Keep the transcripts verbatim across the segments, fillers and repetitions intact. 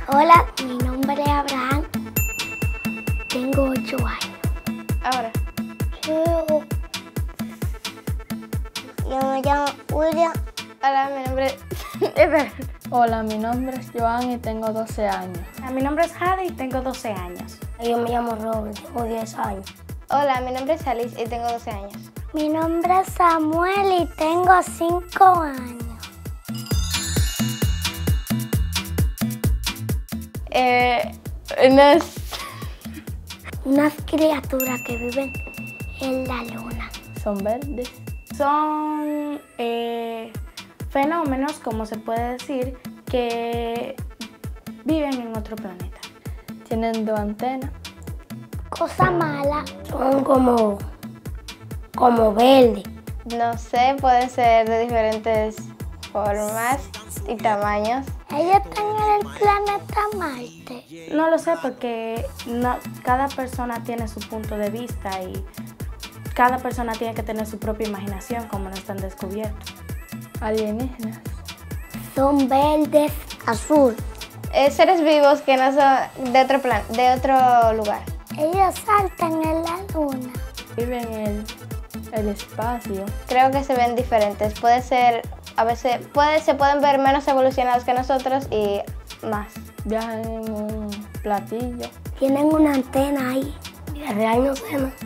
Hola, mi nombre es Abraham. Tengo ocho años. Ahora. Yo, yo me llamo William. Hola, mi nombre es... Hola, mi nombre es Joan y tengo doce años. Mi nombre es Jade y tengo doce años. Yo me llamo Robert, tengo diez años. Hola, mi nombre es Alice y tengo doce años. Mi nombre es Samuel y tengo cinco años. Eh, unas... Unas criaturas que viven en la luna. Son verdes. Son eh, fenómenos, como se puede decir, que viven en otro planeta. Tienen dos antenas. Cosa mala. Son como, como verdes. No sé, pueden ser de diferentes formas y tamaños. Ellos están en el planeta Marte. No lo sé porque no, cada persona tiene su punto de vista y cada persona tiene que tener su propia imaginación, como no están descubiertos. Alienígenas. Son verdes, azul. Eh, seres vivos que no son de otro plan, de otro lugar. Ellos saltan en la luna. Viven en el, el espacio. Creo que se ven diferentes. Puede ser, a veces, puede, se pueden ver menos evolucionados que nosotros y más. Viajan en un platillo. Tienen una antena ahí. Y real no sé, ¿no?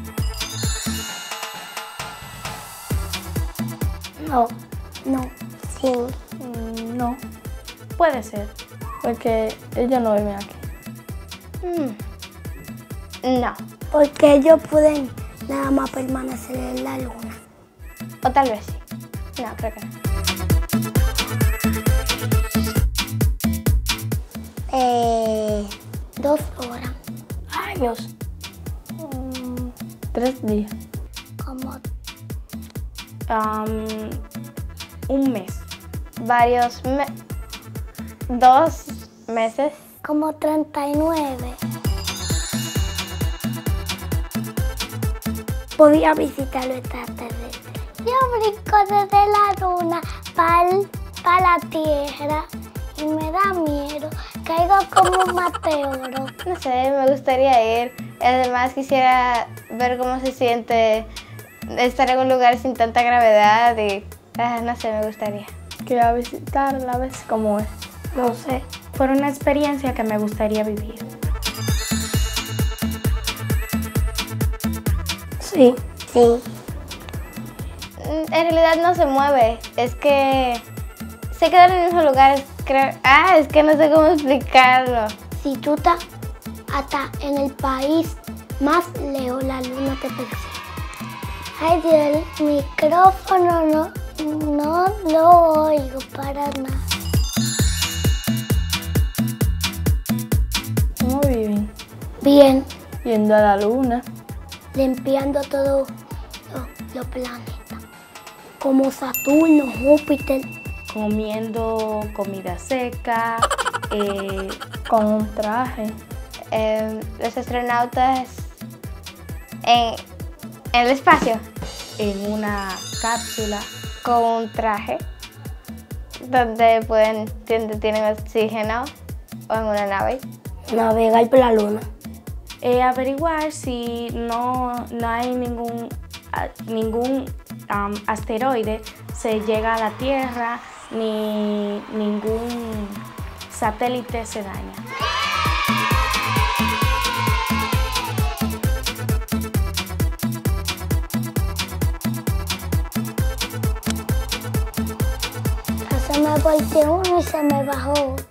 No, no, sí. Mm, no, Puede ser. porque ellos no viven aquí. Mm. No, Porque ellos pueden nada más permanecer en la luna. o tal vez sí. No, creo que no. Eh, dos horas. Años. Mm, tres días. Como Um, un mes. Varios me dos meses. Como treinta y nueve. Podía visitar los extraterrestres. Yo brinco desde la luna para la tierra y me da miedo. Caigo como un meteoro. No sé, me gustaría ir. Además quisiera ver cómo se siente estar en un lugar sin tanta gravedad y ah, no sé, me gustaría. Que a visitarla, a ver cómo es. No sé. Fue una experiencia que me gustaría vivir. Sí. Sí. En realidad no se mueve, es que se queda en el mismo lugar. Creo, ah, es que no sé cómo explicarlo. Si tú estás hasta en el país más lejos, la luna te persigue. Ay, Dios, el micrófono no, no lo oigo para nada. ¿Cómo viven? Bien, Yendo a la luna. limpiando todos los, los planetas. Como Saturno, Júpiter. Comiendo comida seca, eh, Con un traje. Eh, los astronautas en, en el espacio en una cápsula. con un traje donde pueden donde tienen oxígeno o en una nave. Navegar por la luna. Eh, averiguar si no, no hay ningún, a- ningún um, asteroide se llega a la Tierra ni ningún satélite se daña. Se me volteó uno y se me bajó otro.